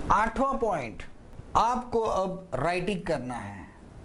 8वां point, आपको अब writing करना है।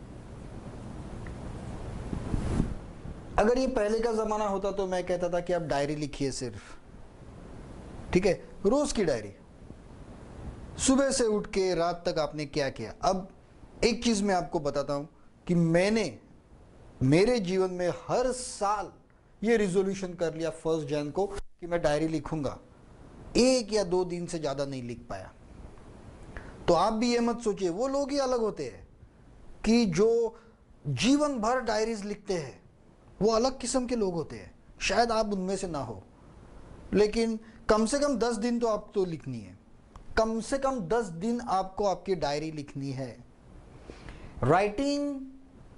अगर ये पहले का जमाना होता तो मैं कहता था कि आप डायरी लिखिए सिर्फ, ठीक है, रोज की डायरी, सुबह से उठ के रात तक आपने क्या किया। अब एक चीज मैं आपको बताता हूं कि मैंने मेरे जीवन में हर साल ये रिजोल्यूशन कर लिया 1 जनवरी को कि मैं डायरी लिखूंगा। 1 या 2 दिन से ज्यादा नहीं लिख पाया। तो आप भी ये मत सोचिए, वो लोग ही अलग होते हैं कि जो जीवन भर डायरीज लिखते हैं, वो अलग किस्म के लोग होते हैं। शायद आप उनमें से ना हो, लेकिन कम से कम 10 दिन तो आपको लिखनी है। कम से कम 10 दिन आपको आपकी डायरी लिखनी है। राइटिंग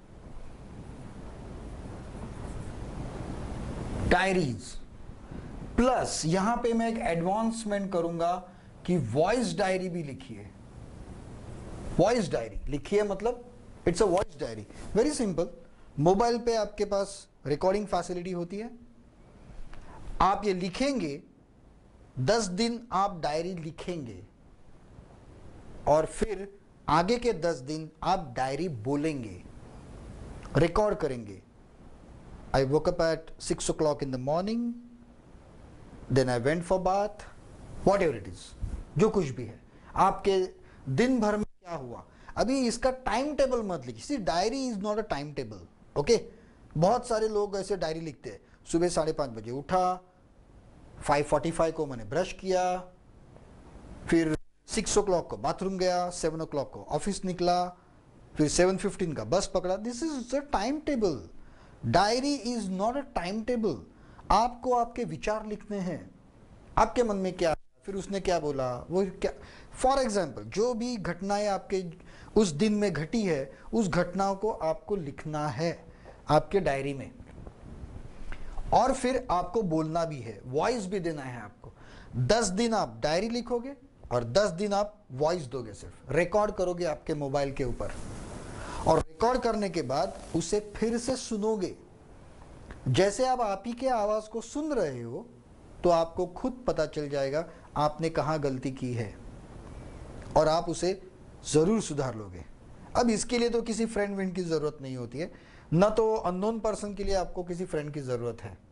डायरीज प्लस यहां पे मैं एक एडवांसमेंट करूंगा कि वॉइस डायरी भी लिखिए। वॉइस डायरी लिखिए मतलब it's a voice diary, very simple. Mobile पे आपके पास रिकॉर्डिंग फैसिलिटी होती है, आप ये लिखेंगे, 10 दिन आप डायरी लिखेंगे और फिर आगे के 10 दिन आप डायरी बोलेंगे, रिकॉर्ड करेंगे। I woke up at 6 o'clock in the morning, then I went for bath, whatever it is, जो कुछ भी है आपके दिन भर में क्या हुआ। अभी इसका टाइम टेबल मत लिखिए, diary is not a time table, okay. बहुत सारे लोग ऐसे डायरी लिखते हैं, सुबह 5:30 बजे उठा, 5:45 को मैंने ब्रश किया, फिर 6 o'clock को बाथरूम गया, 7 o'clock को ऑफिस निकला, फिर 7:15 का बस पकड़ा। This is a time table. Diary is not a time table. आपको आपके विचार लिखने हैं, आपके मन में क्या, फिर उसने क्या बोला, वो क्या। फॉर एग्जाम्पल, जो भी घटनाएं आपके उस दिन में घटी है, उस घटनाओं को आपको लिखना है आपके डायरी में, और फिर आपको बोलना भी है, वॉइस भी देना है आपको। 10 दिन आप डायरी लिखोगे और 10 दिन आप वॉइस दोगे, सिर्फ रिकॉर्ड करोगे आपके मोबाइल के ऊपर, और रिकॉर्ड करने के बाद उसे फिर से सुनोगे। जैसे आप ही के आवाज को सुन रहे हो तो आपको खुद पता चल जाएगा आपने कहाँ गलती की है, और आप उसे जरूर सुधार लोगे। अब इसके लिए तो किसी फ्रेंड की जरूरत नहीं होती है, ना तो अननोन पर्सन के लिए आपको किसी फ्रेंड की जरूरत है।